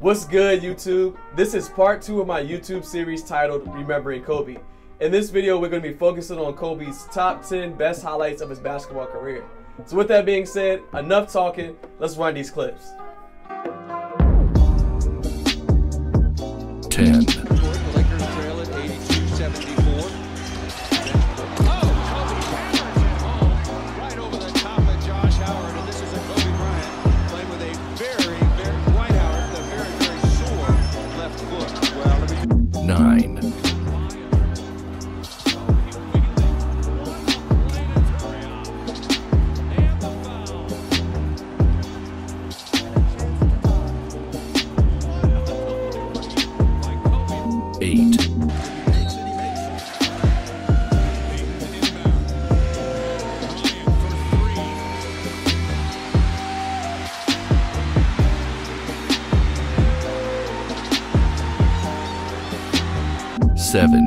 What's good, YouTube? This is part 2 of my YouTube series titled Remembering Kobe. In this video, we're going to be focusing on Kobe's top 10 best highlights of his basketball career. So with that being said, enough talking, let's run these clips. 10. Seven.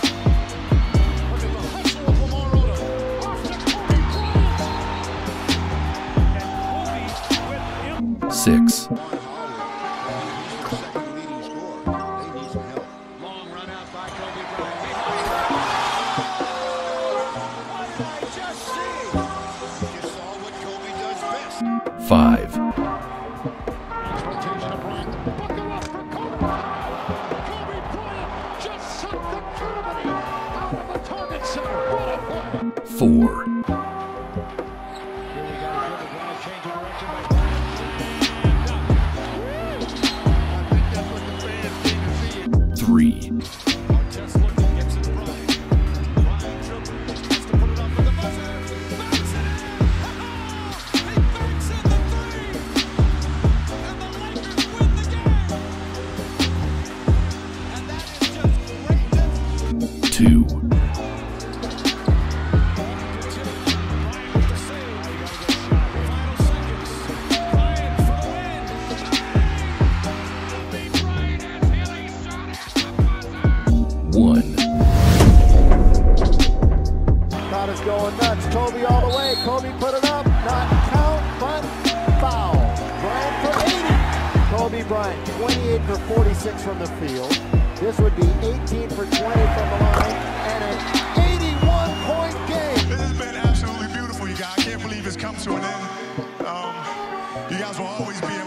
6. 5. 4. 3. 2. 1. Crowd is going nuts. Kobe all the way. Kobe put it up. Not count, but foul. Bryant for 80. Kobe Bryant, 28 for 46 from the field. This would be 18 for 20 from the line and an 81-point game. This has been absolutely beautiful, you guys. I can't believe it's come to an end. You guys will always be